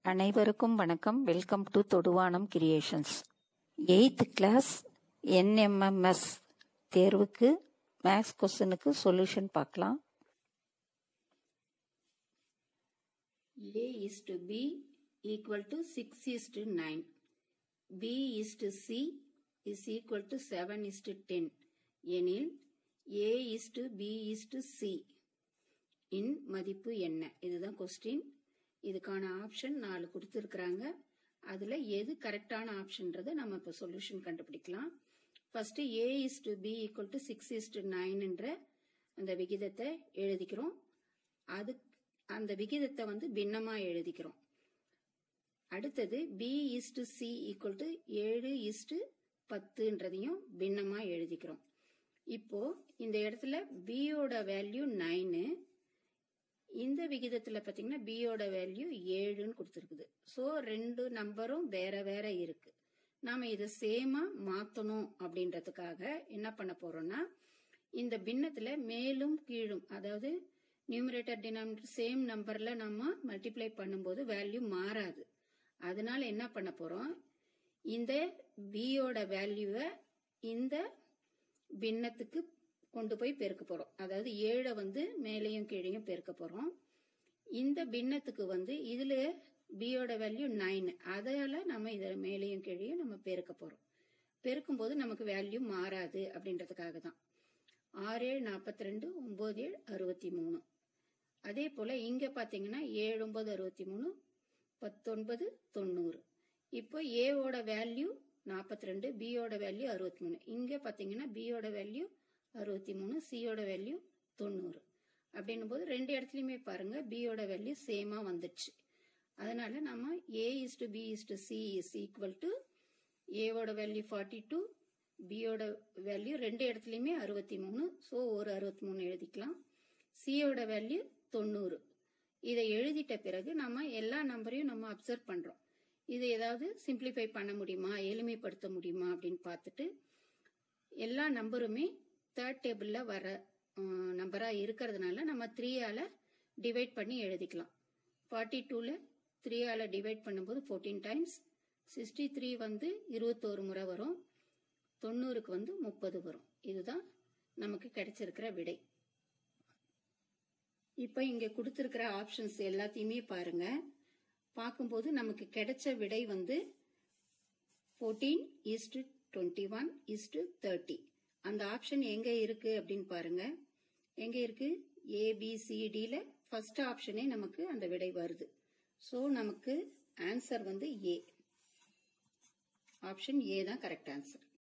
அனைவருக்கும் வணக்கம். Welcome to Thoduvanam creations. 8th class NMMS தேர்வுக்கு மேக்ஸ் கொஸ்டினுக்கு சொல்யூஷன் பார்க்கலாம். A is to B equal to 6 is to 9. B is to C is equal to 7 is to 10. எனில் A is to B is to C இன் மதிப்பு என்ன? இதுதான் question. இதுக்கான option 4 கொடுத்துருக்குறாங்க. அதில் எது கரெக்டான ஆப்ஷன்றதை நம்ம இப்போ சொல்யூஷன் கண்டுபிடிக்கலாம். First A is to B equal to 6 is to 9 என்ற அந்த விகிதத்தை எழுதிக்கிறோம். அந்த விகிதத்தை பின்னமா எழுதிக்கிறோம். அடுத்தது B is to C equal to 7 is to 10ன்றதையும் பின்னமா எழுதிக்கிறோம். இப்போ இந்த இடத்துல B யோட வேல்யூ 9, இந்த விகிதத்துல பாத்தீங்கன்னா B யோட வேல்யூ 7ன்னு கொடுத்துருக்குது. ஸோ ரெண்டு நம்பரும் வேற வேற இருக்கு. நாம இதை சேமா மாத்தணும் அப்படின்றதுக்காக என்ன பண்ண போறோம்னா, இந்த பின்னத்துல மேலும் கீழும், அதாவது நியூமரேட்டர் டினாமினேட்டர் சேம் நம்பர்ல நம்ம மல்டிப்ளை பண்ணும்போது வேல்யூ மாறாது. அதனால என்ன பண்ண போறோம், இந்த B யோட வேல்யூவை இந்த பின்னத்துக்கு கொண்டு போய் பெருக்க போறோம். அதாவது 7 மேலையும் கீழையும் பெருக்க போறோம். இந்த பின்னத்துக்கு இதுல B யோட வேல்யூ 9, அதால நம்ம இத மேலையும் கீழையும் நம்ம பெருக்க போறோம். பெருக்கும் போது நமக்கு வேல்யூ மாறாது அப்படின்றதுக்காக தான். 6 7 42, 9 7 63. அதே போல இங்க பாத்தீங்கன்னா 7 9 63, 19 90. இப்போ A வோட வேல்யூ 42, B யோட வேல்யூ 63. இங்க பாத்தீங்கன்னா B யோட வேல்யூ 63, C யோட வேல்யூ 90. அப்படின்னும் போது ரெண்டு இடத்துலயுமே பாருங்க B யோட வேல்யூ சேமா வந்துடுச்சு. அதனால நம்ம A is to B is to C is equal to A வோட வேல்யூ 42, B யோட வேல்யூ ரெண்டு இடத்துலயுமே 63. ஸோ ஒரு 63 எழுதிக்கலாம். C யோட வேல்யூ 90. இதை எழுதிட்ட பிறகு நம்ம எல்லா நம்பரையும் நம்ம அப்சர்வ் பண்றோம். இதை ஏதாவது சிம்பிளிஃபை பண்ண முடியுமா, எளிமைப்படுத்த முடியுமா அப்படின்னு பார்த்துட்டு எல்லா நம்பருமே தேர்ட் டேபிள்ல வர நம்பரா இருக்கிறதுனால நம்ம 3ஆல டிவைட் பண்ணி எழுதிக்கலாம். 42ல 3ஆல டிவைட் பண்ணும்போது 14 டைம்ஸ், 63 21 முறை வரும், 90க்கு 30 வரும். இதுதான் நமக்கு கிடைச்சிருக்கிற விடை. இப்ப இங்க கொடுத்திருக்கிற ஆப்ஷன்ஸ் எல்லாத்தையுமே பாருங்க. பார்க்கும்போது நமக்கு கிடைச்ச விடை 14 is to 21 is to 30. அந்த ஆப்ஷன் எங்க இருக்கு அப்படின்னு பாருங்க. எங்க இருக்கு? ABCDல ஃபர்ஸ்ட் ஆப்ஷனே நமக்கு அந்த விடை வருது. சோ நமக்கு ஆன்சர் A. ஆப்ஷன் A தான் கரெக்ட் ஆன்சர்.